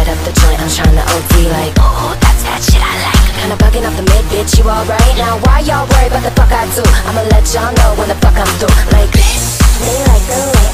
light up the joint, I'm tryna OD like, oh, that's that shit I like. Kinda bugging off the mid, bitch, you alright? Now why y'all worry about the fuck I do? I'ma let y'all know when the fuck I'm through. Like, they like the way